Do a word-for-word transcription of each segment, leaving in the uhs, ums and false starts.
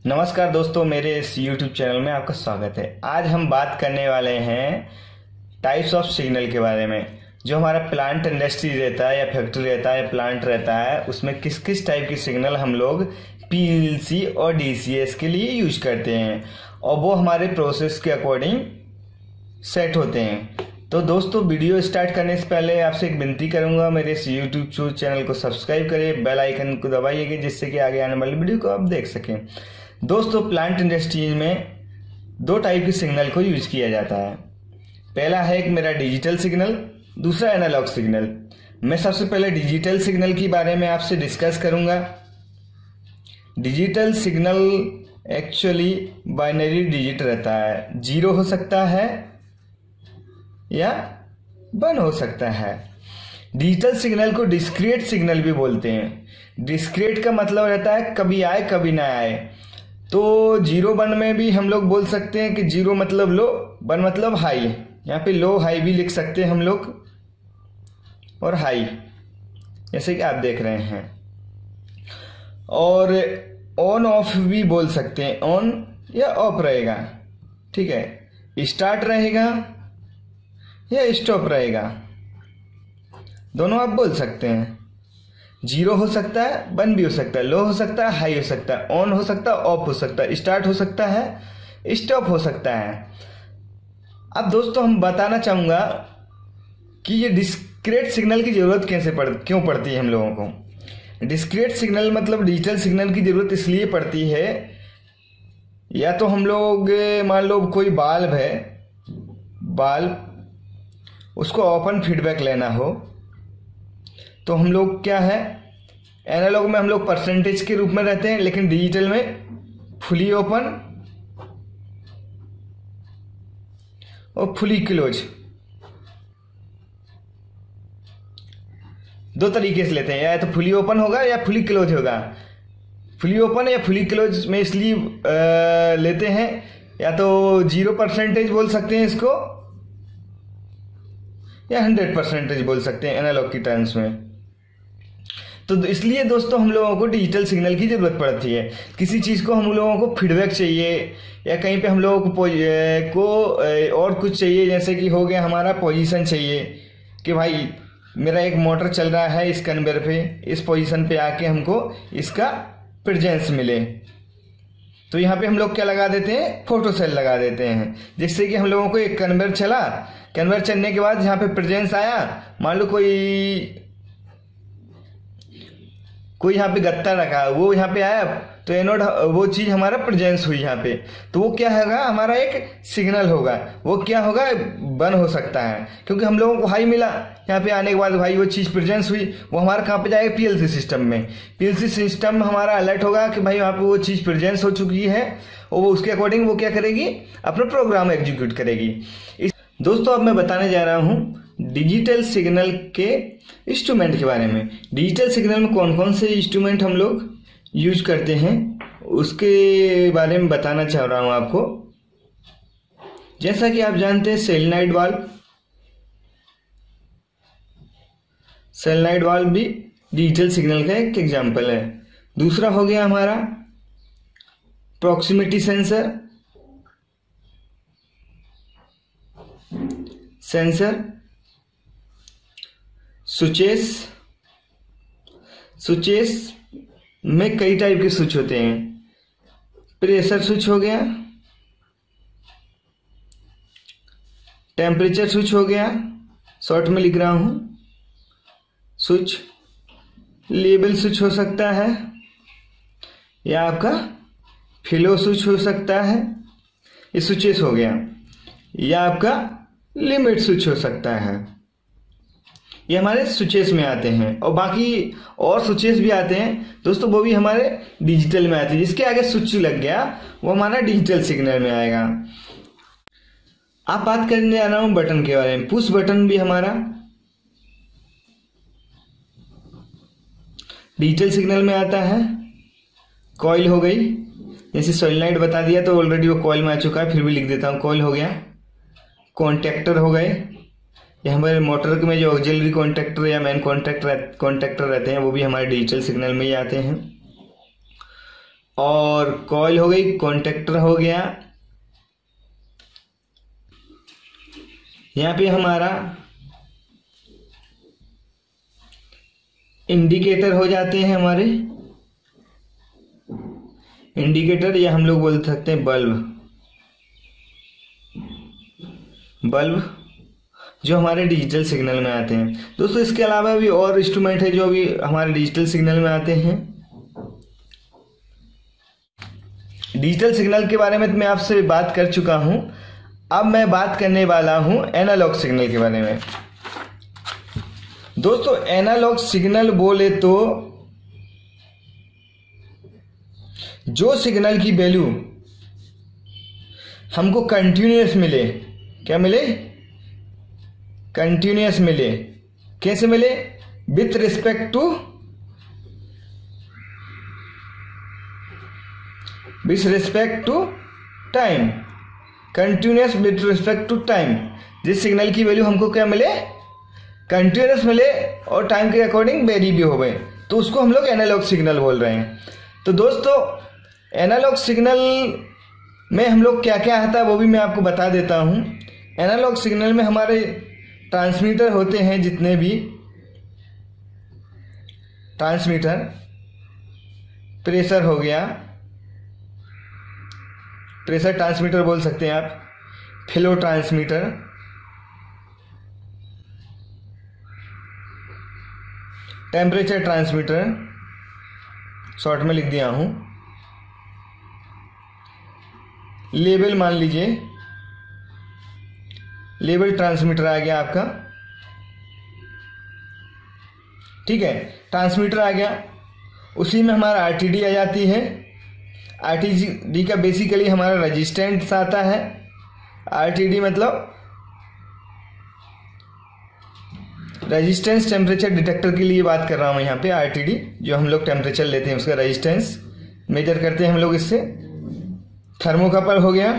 नमस्कार दोस्तों, मेरे इस यूट्यूब चैनल में आपका स्वागत है। आज हम बात करने वाले हैं टाइप्स ऑफ सिग्नल के बारे में। जो हमारा प्लांट इंडस्ट्री रहता है या फैक्ट्री रहता है या प्लांट रहता है, उसमें किस किस टाइप की सिग्नल हम लोग पीएलसी और डीसीएस के लिए यूज करते हैं और वो हमारे प्रोसेस के अकॉर्डिंग सेट होते हैं। तो दोस्तों, वीडियो स्टार्ट करने से पहले आपसे एक विनती करूंगा, मेरे इस यूट्यूब चैनल को सब्सक्राइब करिए, बेल आइकन को दबाइएगा जिससे कि आगे आने वाली वीडियो को आप देख सकें। दोस्तों, प्लांट इंडस्ट्री में दो टाइप की सिग्नल को यूज किया जाता है। पहला है एक मेरा डिजिटल सिग्नल, दूसरा एनालॉग सिग्नल। मैं सबसे पहले डिजिटल सिग्नल के बारे में आपसे डिस्कस करूंगा। Digital signal actually binary digit रहता है, जीरो हो सकता है या वन हो सकता है। डिजिटल सिग्नल को डिस्क्रीट सिग्नल भी बोलते हैं। डिस्क्रीट का मतलब रहता है कभी आए कभी ना आए। तो जीरो वन में भी हम लोग बोल सकते हैं कि जीरो मतलब लो, वन मतलब हाई। यहाँ पे लो हाई भी लिख सकते हैं हम लोग, और हाई जैसे कि आप देख रहे हैं। और ऑन ऑफ भी बोल सकते हैं, ऑन या ऑफ रहेगा, ठीक है। स्टार्ट रहेगा या स्टॉप रहेगा, दोनों आप बोल सकते हैं। जीरो हो सकता है, वन भी हो सकता है, लो हो सकता है, हाई हो सकता है, ऑन हो सकता है, ऑफ हो सकता है, स्टार्ट हो सकता है, स्टॉप हो सकता है। अब दोस्तों, हम बताना चाहूंगा कि ये डिस्क्रीट सिग्नल की जरूरत कैसे पड़ क्यों पड़ती है हम लोगों को। डिस्क्रीट सिग्नल मतलब डिजिटल सिग्नल की जरूरत इसलिए पड़ती है, या तो हम लोग मान लो कोई बाल्ब है, बाल्ब उसको ओपन फीडबैक लेना हो तो हम लोग क्या है, एनालॉग में हम लोग परसेंटेज के रूप में रहते हैं, लेकिन डिजिटल में फुली ओपन और फुली क्लोज दो तरीके से लेते हैं। या तो फुली ओपन होगा या फुली क्लोज होगा। फुली ओपन या फुली क्लोज में इसलिए लेते हैं, या तो जीरो परसेंटेज बोल सकते हैं इसको, या हंड्रेड परसेंटेज बोल सकते हैं एनालॉग की टर्म्स में। तो इसलिए दोस्तों, हम लोगों को डिजिटल सिग्नल की जरूरत पड़ती है। किसी चीज को हम लोगों को फीडबैक चाहिए, या कहीं पे हम लोगों को, को और कुछ चाहिए, जैसे कि हो गया हमारा पोजीशन चाहिए कि भाई मेरा एक मोटर चल रहा है इस कन्वेयर पे, इस पोजीशन पे आके हमको इसका प्रेजेंस मिले। तो यहाँ पे हम लोग क्या लगा देते हैं, फोटो सेल लगा देते हैं, जिससे कि हम लोगों को एक कन्वेयर चला, कन्वेयर चलने के बाद यहाँ पे प्रेजेंस आया, मान लो कोई कोई यहाँ पे गत्ता रखा, वो यहाँ पे आया तो एनोड, वो चीज हमारा प्रेजेंस हुई यहाँ पे, तो वो क्या होगा, हमारा एक सिग्नल होगा। वो क्या होगा, वन हो सकता है, क्योंकि हम लोगों को हाई मिला यहाँ पे आने के बाद, भाई वो चीज प्रेजेंस हुई, वो हमारा कहाँ पे जाएगा, पीएलसी सिस्टम में। पीएलसी सिस्टम हमारा अलर्ट होगा कि भाई वहाँ पे वो चीज प्रेजेंस हो चुकी है, और वो उसके अकॉर्डिंग वो क्या करेगी, अपना प्रोग्राम एग्जीक्यूट करेगी। इस दोस्तों, अब मैं बताने जा रहा हूँ डिजिटल सिग्नल के इंस्ट्रूमेंट के बारे में। डिजिटल सिग्नल में कौन कौन से इंस्ट्रूमेंट हम लोग यूज करते हैं उसके बारे में बताना चाह रहा हूं आपको। जैसा कि आप जानते हैं, सोलेनॉइड वाल्व, सोलेनॉइड वाल्व भी डिजिटल सिग्नल का एक एग्जांपल है। दूसरा हो गया हमारा proximity sensor, sensor switches. Switches में कई टाइप के स्विच होते हैं। प्रेशर स्विच हो गया, टेम्परेचर स्विच हो गया, शॉर्ट में लिख रहा हूं, स्विच लेबल स्विच हो सकता है, या आपका फ्लो स्विच हो सकता है, ये स्विचेस हो गया, या आपका लिमिट स्विच हो सकता है। ये हमारे स्विचेस में आते हैं, और बाकी और स्विचेस भी आते हैं दोस्तों, वो भी हमारे डिजिटल में आते हैं। जिसके आगे स्विच लग गया वो हमारा डिजिटल सिग्नल में आएगा। आप बात करने जा रहा हूं बटन के बारे में। पुश बटन भी हमारा डिजिटल सिग्नल में आता है। कॉइल हो गई, जैसे सोलेनॉइड बता दिया तो ऑलरेडी वो कॉइल में आ चुका है, फिर भी लिख देता हूं, कॉइल हो गया। कॉन्टेक्टर हो गए, ये हमारे मोटर में जो ऑक्सिलरी कॉन्टेक्टर या मेन कॉन्टेक्टर कॉन्टेक्टर रहते हैं वो भी हमारे डिजिटल सिग्नल में ही आते हैं। और कॉइल हो गई, कॉन्टेक्टर हो गया, यहाँ पे हमारा इंडिकेटर हो जाते हैं हमारे, इंडिकेटर या हम लोग बोल सकते हैं बल्ब, बल्ब जो हमारे डिजिटल सिग्नल में आते हैं। दोस्तों इसके अलावा भी और इंस्ट्रूमेंट है जो भी हमारे डिजिटल सिग्नल में आते हैं। डिजिटल सिग्नल के बारे में तो मैं आपसे बात कर चुका हूं, अब मैं बात करने वाला हूं एनालॉग सिग्नल के बारे में। दोस्तों एनालॉग सिग्नल बोले तो जो सिग्नल की वैल्यू हमको कंटिन्यूअस मिले, क्या मिले, कंटिन्यूअस मिले, कैसे मिले, with respect to with respect to time, continuous with respect to time. जिस सिग्नल की वैल्यू हमको क्या मिले, कंटिन्यूअस मिले और टाइम के अकॉर्डिंग वेरी भी हो गए, तो उसको हम लोग एनालॉग सिग्नल बोल रहे हैं। तो दोस्तों एनालॉग सिग्नल में हम लोग क्या क्या आता है वो भी मैं आपको बता देता हूं। एनालॉग सिग्नल में हमारे ट्रांसमीटर होते हैं, जितने भी ट्रांसमीटर, प्रेशर हो गया, प्रेशर ट्रांसमीटर बोल सकते हैं आप, flow transmitter, temperature transmitter, short में लिख दिया हूं, लेवल मान लीजिए, लेवल ट्रांसमीटर आ गया आपका, ठीक है, ट्रांसमीटर आ गया। उसी में हमारा आरटीडी आ जाती है। आरटीडी का बेसिकली हमारा रेजिस्टेंस आता है। आरटीडी मतलब रेजिस्टेंस टेम्परेचर डिटेक्टर के लिए बात कर रहा हूं यहाँ पे। आरटीडी जो हम लोग टेम्परेचर लेते हैं उसका रेजिस्टेंस मेजर करते हैं हम लोग इससे। थर्मोकपल हो गया,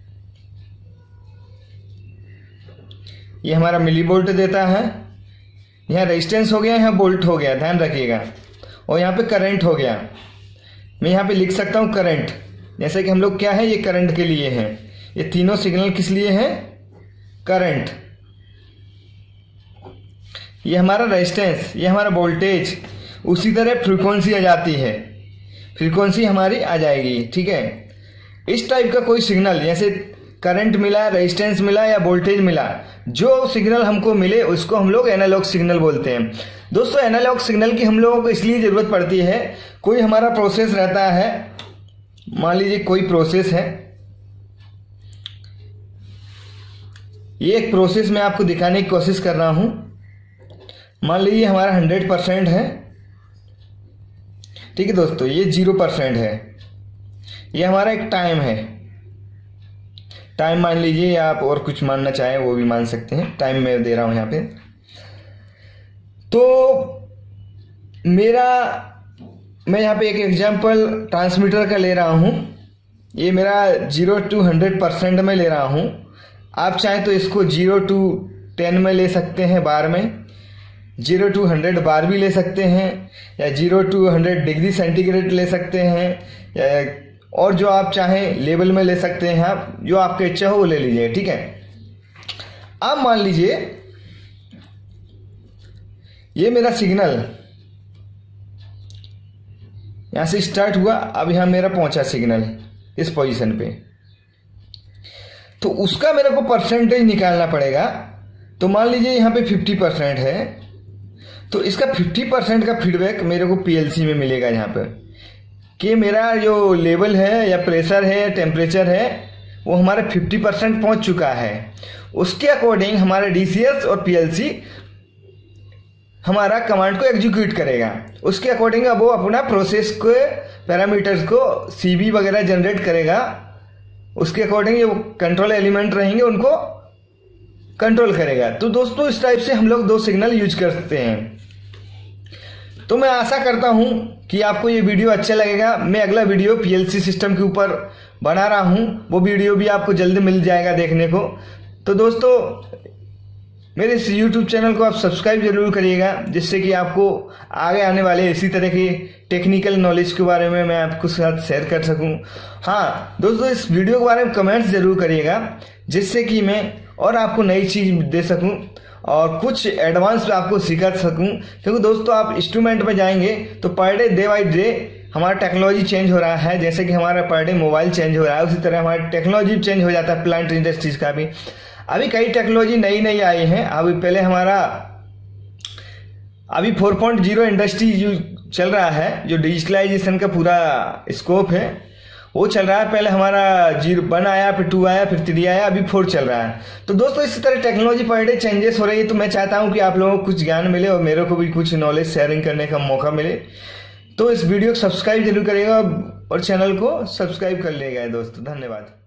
ये हमारा मिली वोल्ट देता है। यहाँ रेजिस्टेंस हो गया, यहाँ वोल्ट हो गया, ध्यान रखिएगा। और यहाँ पे करंट हो गया, मैं यहाँ पे लिख सकता हूँ करंट, जैसे कि हम लोग क्या है, ये करंट के लिए है। ये तीनों सिग्नल किस लिए हैं, करंट। ये हमारा रेजिस्टेंस, ये हमारा वोल्टेज। उसी तरह फ्रीक्वेंसी आ जाती है, फ्रीक्वेंसी हमारी आ जाएगी, ठीक है। इस टाइप का कोई सिग्नल, जैसे करंट मिला, रेजिस्टेंस मिला या वोल्टेज मिला, जो सिग्नल हमको मिले उसको हम लोग एनालॉग सिग्नल बोलते हैं। दोस्तों एनालॉग सिग्नल की हम लोगों को इसलिए जरूरत पड़ती है, कोई हमारा प्रोसेस रहता है, मान लीजिए कोई प्रोसेस है, ये एक प्रोसेस मैं आपको दिखाने की कोशिश कर रहा हूं। मान लीजिए हमारा हंड्रेड परसेंट है, ठीक है दोस्तों, ये जीरो परसेंट है। ये हमारा एक टाइम है, टाइम मान लीजिए, या आप और कुछ मानना चाहें वो भी मान सकते हैं। टाइम मैं दे रहा हूं यहाँ पे। तो मेरा, मैं यहाँ पे एक एग्जांपल ट्रांसमीटर का ले रहा हूं। ये मेरा जीरो टू हंड्रेड परसेंट में ले रहा हूं। आप चाहें तो इसको जीरो टू टेन में ले सकते हैं, बार में जीरो टू हंड्रेड बार भी ले सकते हैं, या zero to hundred degree centigrade ले सकते हैं, या और जो आप चाहें लेवल में ले सकते हैं। आप जो आपकी इच्छा हो वो ले लीजिए, ठीक है। अब मान लीजिए ये मेरा सिग्नल यहां से स्टार्ट हुआ, अब यहां मेरा पहुंचा सिग्नल इस पोजीशन पे, तो उसका मेरे को परसेंटेज निकालना पड़ेगा। तो मान लीजिए यहां पे फिफ्टी परसेंट है, तो इसका फिफ्टी परसेंट का फीडबैक मेरे को पीएलसी में मिलेगा, यहाँ पर कि मेरा जो लेवल है या प्रेशर है, टेम्परेचर है, वो हमारा फिफ्टी परसेंट पहुंच चुका है। उसके अकॉर्डिंग हमारा डीसीएस और पीएलसी हमारा कमांड को एग्जीक्यूट करेगा। उसके अकॉर्डिंग अब वो अपना प्रोसेस के पैरामीटर्स को सीबी वगैरह जनरेट करेगा। उसके अकॉर्डिंग जो कंट्रोल एलिमेंट रहेंगे उनको कंट्रोल करेगा। तो दोस्तों इस टाइप से हम लोग दो सिग्नल यूज करते हैं। तो मैं आशा करता हूं कि आपको ये वीडियो अच्छा लगेगा। मैं अगला वीडियो पीएलसी सिस्टम के ऊपर बना रहा हूं, वो वीडियो भी आपको जल्दी मिल जाएगा देखने को। तो दोस्तों मेरे इस यूट्यूब चैनल को आप सब्सक्राइब जरूर करिएगा, जिससे कि आपको आगे आने वाले इसी तरह के टेक्निकल नॉलेज के बारे में मैं आपको साथ शेयर कर सकूं। हाँ दोस्तों, इस वीडियो के बारे में कमेंट्स जरूर करिएगा, जिससे कि मैं और आपको नई चीज दे सकूं और कुछ एडवांस आपको सिखा सकूं। क्योंकि दोस्तों आप इंस्ट्रूमेंट में जाएंगे तो पर डे डे बाई डे हमारा टेक्नोलॉजी चेंज हो रहा है। जैसे कि हमारा पर डे मोबाइल चेंज हो रहा है, उसी तरह हमारी टेक्नोलॉजी चेंज हो जाता है प्लांट इंडस्ट्रीज का भी। अभी कई टेक्नोलॉजी नई नई आई हैं। अभी पहले हमारा अभी फोर पॉइंट ज़ीरो इंडस्ट्री जो चल रहा है, जो डिजिटलाइजेशन का पूरा स्कोप है वो चल रहा है। पहले हमारा जीरो वन आया, फिर टू आया, फिर थ्री आया, अभी फोर चल रहा है। तो दोस्तों इसी तरह टेक्नोलॉजी पर डे चेंजेस हो रही है। तो मैं चाहता हूं कि आप लोगों को कुछ ज्ञान मिले और मेरे को भी कुछ नॉलेज शेयरिंग करने का मौका मिले। तो इस वीडियो को सब्सक्राइब जरूर करिएगा और चैनल को सब्सक्राइब कर लिएगा दोस्तों। धन्यवाद।